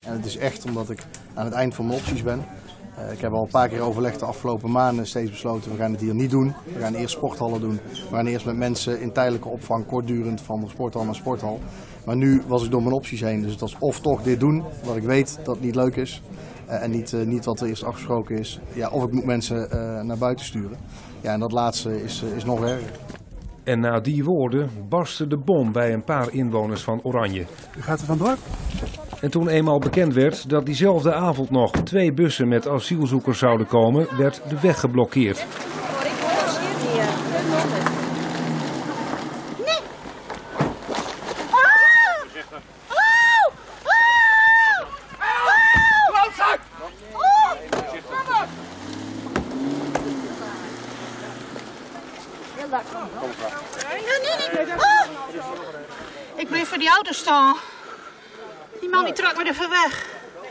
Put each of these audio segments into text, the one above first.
En het is echt omdat ik aan het eind van mijn opties ben. Ik heb al een paar keer overlegd de afgelopen maanden steeds besloten, we gaan het hier niet doen. We gaan eerst sporthallen doen. We gaan eerst met mensen in tijdelijke opvang kortdurend van de sporthal naar sporthal. Maar nu was ik door mijn opties heen, dus het was of toch dit doen, wat ik weet dat het niet leuk is. En niet wat er eerst afgesproken is. Ja, of ik moet mensen naar buiten sturen. Ja, en dat laatste is nog erger. En na die woorden barstte de bom bij een paar inwoners van Oranje. U gaat er vandoor? En toen eenmaal bekend werd dat diezelfde avond nog 2 bussen met asielzoekers zouden komen, werd de weg geblokkeerd. Ik bleef voor die auto staan. Die man die trok me even weg.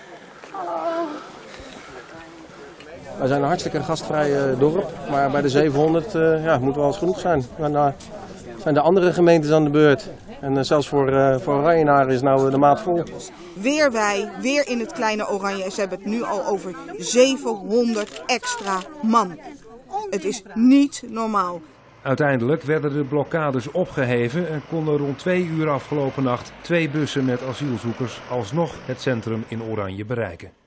Wij zijn een hartstikke gastvrij dorp, maar bij de 700 moet wel eens genoeg zijn. Dan zijn de andere gemeentes aan de beurt. En zelfs voor Oranjenaren is nou de maat vol. Weer wij, weer in het kleine Oranje. En ze hebben het nu al over 700 extra man. Het is niet normaal. Uiteindelijk werden de blokkades opgeheven en konden rond 2 uur afgelopen nacht 2 bussen met asielzoekers alsnog het centrum in Oranje bereiken.